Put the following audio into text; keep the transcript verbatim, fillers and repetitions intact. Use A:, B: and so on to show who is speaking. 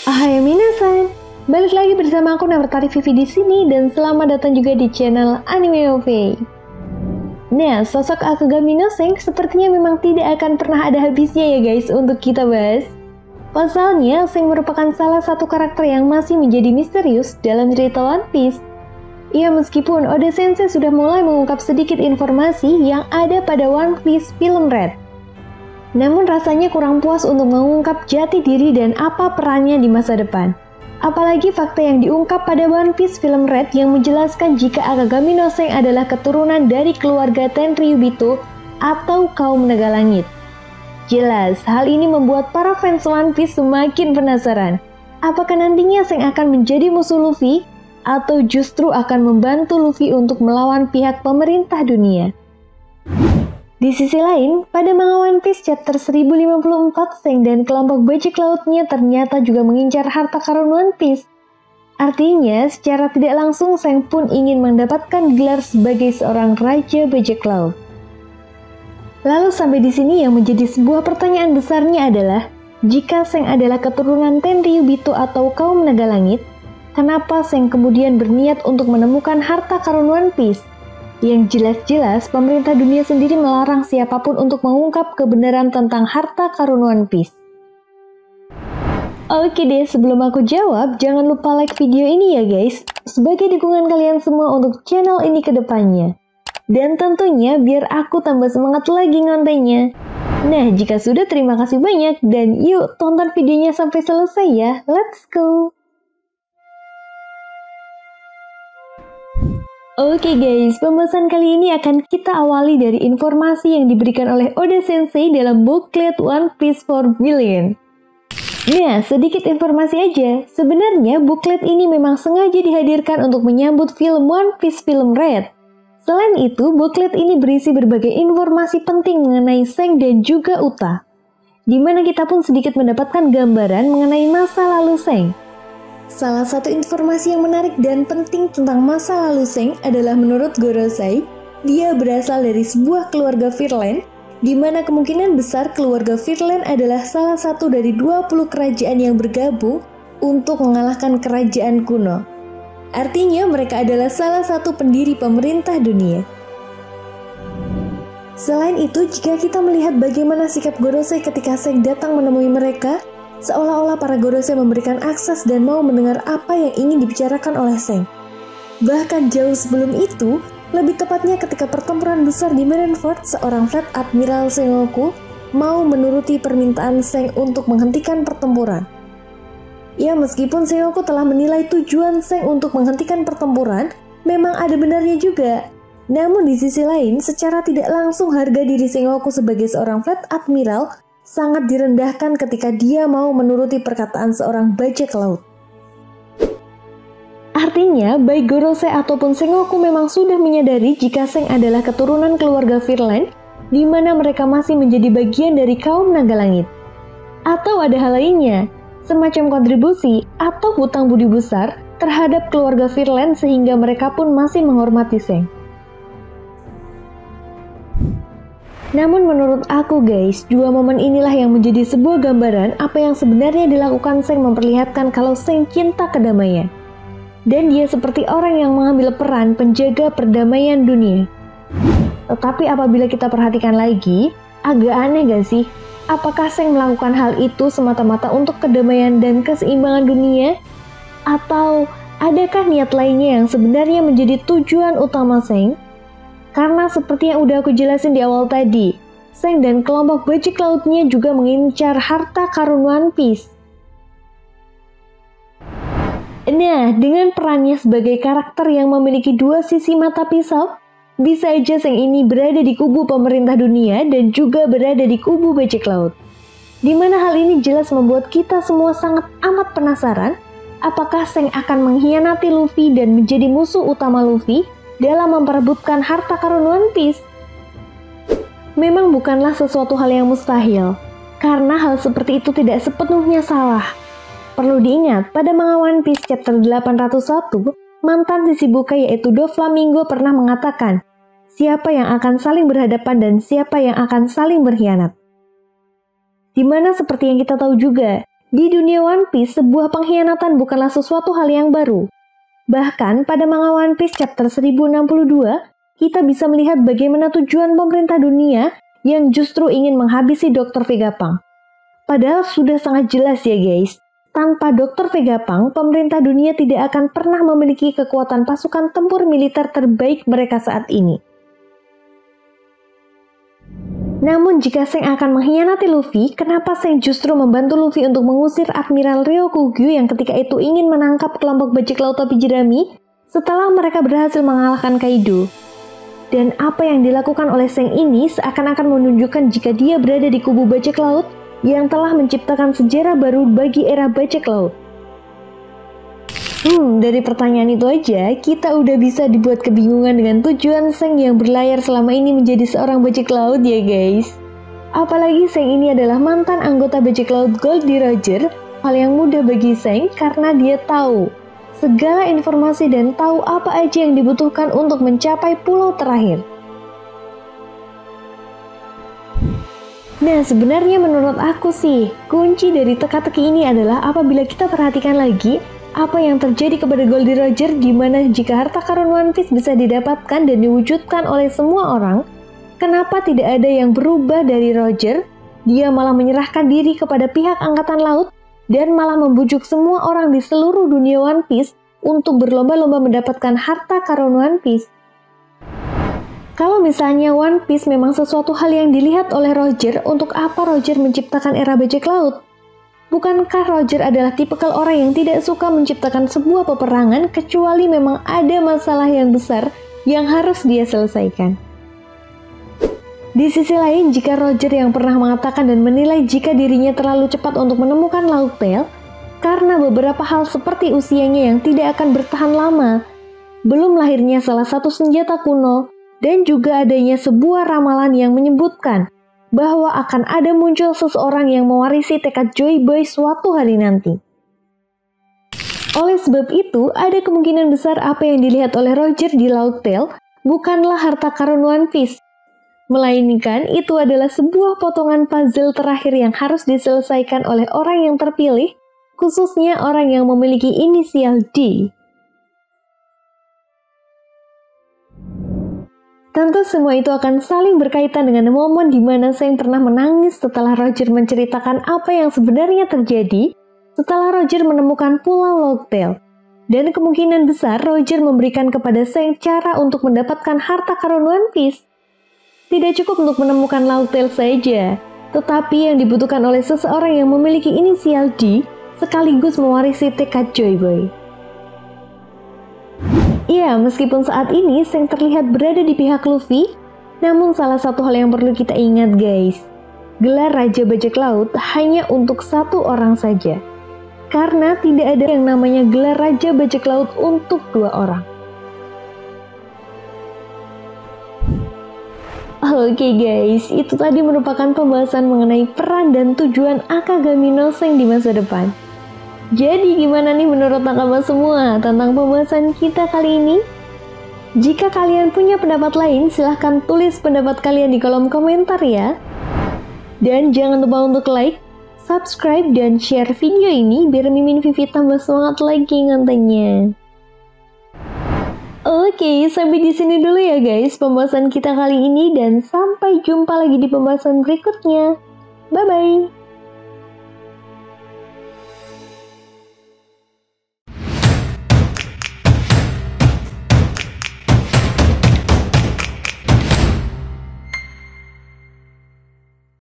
A: Hai minasan, balik lagi bersama aku Nevertari Vivi di sini dan selamat datang juga di channel Anime O V. Nah, sosok Akagami no Sen sepertinya memang tidak akan pernah ada habisnya ya guys untuk kita bahas. Pasalnya, Sen merupakan salah satu karakter yang masih menjadi misterius dalam cerita One Piece. Ya, meskipun Oda Sensei sudah mulai mengungkap sedikit informasi yang ada pada One Piece film Red. Namun rasanya kurang puas untuk mengungkap jati diri dan apa perannya di masa depan. Apalagi fakta yang diungkap pada One Piece film Red yang menjelaskan jika Akagami no Sen adalah keturunan dari keluarga Tenryubito atau kaum naga langit. Jelas, hal ini membuat para fans One Piece semakin penasaran. Apakah nantinya Sen akan menjadi musuh Luffy atau justru akan membantu Luffy untuk melawan pihak pemerintah dunia? Di sisi lain, pada manga One Piece chapter seribu lima puluh empat, Sen dan kelompok bajak lautnya ternyata juga mengincar harta karun One Piece. Artinya, secara tidak langsung Sen pun ingin mendapatkan gelar sebagai seorang raja bajak laut. Lalu sampai di sini yang menjadi sebuah pertanyaan besarnya adalah, jika Sen adalah keturunan Tenryubito atau kaum naga langit, kenapa Sen kemudian berniat untuk menemukan harta karun One Piece? Yang jelas-jelas pemerintah dunia sendiri melarang siapapun untuk mengungkap kebenaran tentang harta karun One Piece. Oke deh, sebelum aku jawab, jangan lupa like video ini ya guys, sebagai dukungan kalian semua untuk channel ini ke depannya. Dan tentunya biar aku tambah semangat lagi ngontennya. Nah, jika sudah terima kasih banyak dan yuk tonton videonya sampai selesai ya, let's go! Oke okay guys, pembahasan kali ini akan kita awali dari informasi yang diberikan oleh Oda Sensei dalam booklet One Piece for Villain. Nah, sedikit informasi aja, sebenarnya booklet ini memang sengaja dihadirkan untuk menyambut film One Piece film Red. Selain itu, booklet ini berisi berbagai informasi penting mengenai Sen dan juga Uta, di mana kita pun sedikit mendapatkan gambaran mengenai masa lalu Sen. Salah satu informasi yang menarik dan penting tentang masa lalu Sen adalah menurut Gorosei, dia berasal dari sebuah keluarga Virland, di mana kemungkinan besar keluarga Virland adalah salah satu dari dua puluh kerajaan yang bergabung untuk mengalahkan kerajaan kuno. Artinya mereka adalah salah satu pendiri pemerintah dunia. Selain itu, jika kita melihat bagaimana sikap Gorosei ketika Sen datang menemui mereka, seolah-olah para Gorosei memberikan akses dan mau mendengar apa yang ingin dibicarakan oleh Sen. Bahkan jauh sebelum itu, lebih tepatnya ketika pertempuran besar di Marineford, seorang Fleet Admiral Sengoku mau menuruti permintaan Sen untuk menghentikan pertempuran. Ya, meskipun Sengoku telah menilai tujuan Sen untuk menghentikan pertempuran, memang ada benarnya juga. Namun di sisi lain, secara tidak langsung harga diri Sengoku sebagai seorang Fleet Admiral sangat direndahkan ketika dia mau menuruti perkataan seorang bajak laut. Artinya, baik Gorosei ataupun Sengoku memang sudah menyadari jika Sen adalah keturunan keluarga Virland, di mana mereka masih menjadi bagian dari kaum naga langit. Atau ada hal lainnya, semacam kontribusi atau hutang budi besar terhadap keluarga Virland sehingga mereka pun masih menghormati Sen. Namun menurut aku guys, dua momen inilah yang menjadi sebuah gambaran apa yang sebenarnya dilakukan Sen memperlihatkan kalau Sen cinta kedamaian. Dan dia seperti orang yang mengambil peran penjaga perdamaian dunia. Tetapi apabila kita perhatikan lagi, agak aneh gak sih? Apakah Sen melakukan hal itu semata-mata untuk kedamaian dan keseimbangan dunia? Atau adakah niat lainnya yang sebenarnya menjadi tujuan utama Sen? Karena seperti yang udah aku jelasin di awal tadi, Sen dan kelompok bajak lautnya juga mengincar harta karun One Piece. Nah, dengan perannya sebagai karakter yang memiliki dua sisi mata pisau, bisa aja Sen ini berada di kubu pemerintah dunia dan juga berada di kubu bajak laut. Dimana hal ini jelas membuat kita semua sangat amat penasaran, apakah Sen akan mengkhianati Luffy dan menjadi musuh utama Luffy dalam memperebutkan harta karun One Piece? Memang bukanlah sesuatu hal yang mustahil, karena hal seperti itu tidak sepenuhnya salah. Perlu diingat, pada manga One Piece chapter delapan ratus satu, mantan Shichibukai yaitu Doflamingo pernah mengatakan, siapa yang akan saling berhadapan dan siapa yang akan saling berkhianat. Dimana seperti yang kita tahu juga, Di dunia One Piece, sebuah pengkhianatan bukanlah sesuatu hal yang baru. Bahkan pada manga One Piece chapter seribu enam puluh dua, kita bisa melihat bagaimana tujuan pemerintah dunia yang justru ingin menghabisi dokter Vegapunk. Padahal sudah sangat jelas ya guys, tanpa dokter Vegapunk, pemerintah dunia tidak akan pernah memiliki kekuatan pasukan tempur militer terbaik mereka saat ini. Namun jika Seng akan mengkhianati Luffy, kenapa Seng justru membantu Luffy untuk mengusir Admiral Ryokugyu yang ketika itu ingin menangkap kelompok bajak laut topi jerami setelah mereka berhasil mengalahkan Kaido? Dan apa yang dilakukan oleh Seng ini seakan-akan menunjukkan jika dia berada di kubu bajak laut yang telah menciptakan sejarah baru bagi era bajak laut. Hmm, dari pertanyaan itu aja, kita udah bisa dibuat kebingungan dengan tujuan Seng yang berlayar selama ini menjadi seorang bajak laut ya guys. Apalagi Seng ini adalah mantan anggota bajak laut Goldie Roger, hal yang mudah bagi Seng karena dia tahu segala informasi dan tahu apa aja yang dibutuhkan untuk mencapai pulau terakhir. Nah, sebenarnya menurut aku sih, kunci dari teka-teki ini adalah apabila kita perhatikan lagi apa yang terjadi kepada Goldie Roger, di mana jika harta karun One Piece bisa didapatkan dan diwujudkan oleh semua orang, kenapa tidak ada yang berubah dari Roger? Dia malah menyerahkan diri kepada pihak angkatan laut dan malah membujuk semua orang di seluruh dunia One Piece untuk berlomba-lomba mendapatkan harta karun One Piece. Kalau misalnya One Piece memang sesuatu hal yang dilihat oleh Roger, untuk apa Roger menciptakan era bajak laut? Bukankah Roger adalah tipikal orang yang tidak suka menciptakan sebuah peperangan kecuali memang ada masalah yang besar yang harus dia selesaikan? Di sisi lain, jika Roger yang pernah mengatakan dan menilai jika dirinya terlalu cepat untuk menemukan Laut Tail karena beberapa hal seperti usianya yang tidak akan bertahan lama, belum lahirnya salah satu senjata kuno, dan juga adanya sebuah ramalan yang menyebutkan bahwa akan ada muncul seseorang yang mewarisi tekad Joy Boy suatu hari nanti. Oleh sebab itu, ada kemungkinan besar apa yang dilihat oleh Roger di Laut Tail bukanlah harta karun One Piece, melainkan itu adalah sebuah potongan puzzle terakhir yang harus diselesaikan oleh orang yang terpilih, khususnya orang yang memiliki inisial D. Tentu semua itu akan saling berkaitan dengan momen di mana Seng pernah menangis setelah Roger menceritakan apa yang sebenarnya terjadi setelah Roger menemukan Pulau Laut Tail. Dan kemungkinan besar Roger memberikan kepada Seng cara untuk mendapatkan harta karun One Piece. Tidak cukup untuk menemukan Laut Tail saja, tetapi yang dibutuhkan oleh seseorang yang memiliki inisial D sekaligus mewarisi tekad Joy Boy. Ya, meskipun saat ini Seng terlihat berada di pihak Luffy, namun salah satu hal yang perlu kita ingat guys, gelar Raja Bajak Laut hanya untuk satu orang saja. Karena tidak ada yang namanya gelar Raja Bajak Laut untuk dua orang. Oke okay guys, itu tadi merupakan pembahasan mengenai peran dan tujuan Akagami no Seng di masa depan. Jadi gimana nih menurut nakama semua tentang pembahasan kita kali ini? Jika kalian punya pendapat lain, silahkan tulis pendapat kalian di kolom komentar ya. Dan jangan lupa untuk like, subscribe, dan share video ini biar Mimin Vivi tambah semangat lagi ngontennya. Oke, sampai di sini dulu ya guys pembahasan kita kali ini, dan sampai jumpa lagi di pembahasan berikutnya. Bye-bye!